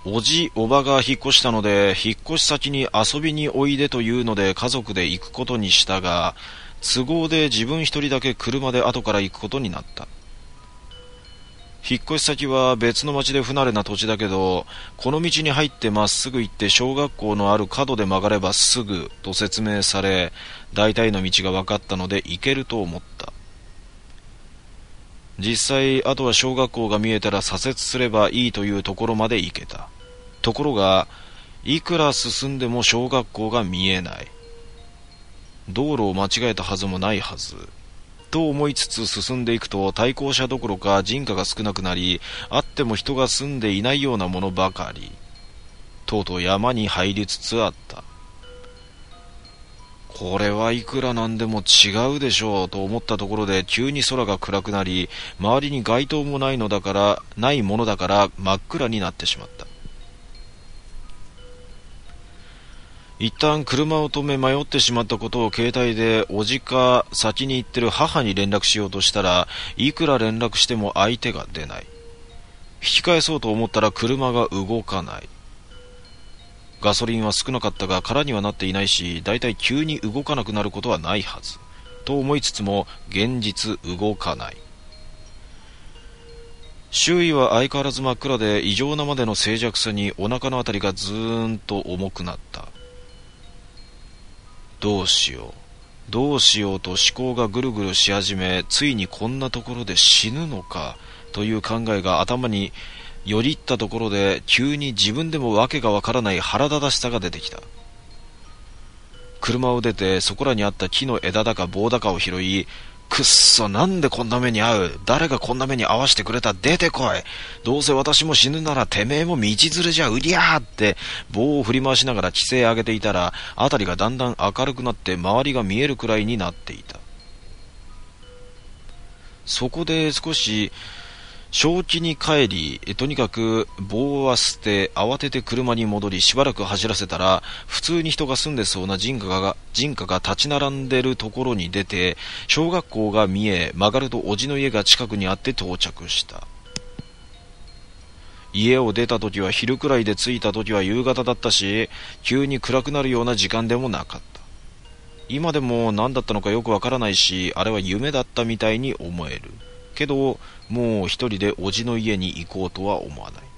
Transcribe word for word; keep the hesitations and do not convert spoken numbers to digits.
おじおばが引っ越したので、引っ越し先に遊びにおいでというので家族で行くことにしたが、都合で自分一人だけ車で後から行くことになった。引っ越し先は別の町で不慣れな土地だけど、この道に入ってまっすぐ行って小学校のある角で曲がればすぐと説明され、大体の道が分かったので行けると思った。実際、あとは小学校が見えたら左折すればいいというところまで行けた。ところが、いくら進んでも小学校が見えない。道路を間違えたはずもないはず。と思いつつ進んでいくと、対向車どころか人家が少なくなり、あっても人が住んでいないようなものばかり。とうとう山に入りつつあった。これはいくらなんでも違うでしょうと思ったところで、急に空が暗くなり、周りに街灯もないのだからないものだから真っ暗になってしまった。一旦車を止め迷ってしまったことを携帯でおじか先に行ってる母に連絡しようとしたら、いくら連絡しても相手が出ない。引き返そうと思ったら車が動かない。ガソリンは少なかったが空にはなっていないし、だいたい急に動かなくなることはないはずと思いつつも、現実動かない。周囲は相変わらず真っ暗で、異常なまでの静寂さにお腹のあたりがずーんと重くなった。どうしようどうしようと思考がぐるぐるし始め、ついにこんなところで死ぬのかという考えが頭によりったところで、急に自分でもわけがわからない腹立たしさが出てきた。車を出てそこらにあった木の枝だか棒だかを拾い、くっそ、なんでこんな目に遭う、誰がこんな目に遭わしてくれた、出てこい、どうせ私も死ぬならてめえも道連れじゃ、うりゃーって棒を振り回しながら規制上げていたら、辺りがだんだん明るくなって周りが見えるくらいになっていた。そこで少し正気に帰り、とにかく棒は捨て、慌てて車に戻り、しばらく走らせたら、普通に人が住んでそうな人家が人家が立ち並んでるところに出て、小学校が見え、曲がるとおじの家が近くにあって到着した。家を出た時は昼くらいで着いた時は夕方だったし、急に暗くなるような時間でもなかった。今でも何だったのかよくわからないし、あれは夢だったみたいに思える。けど、もう一人でおじの家に行こうとは思わない。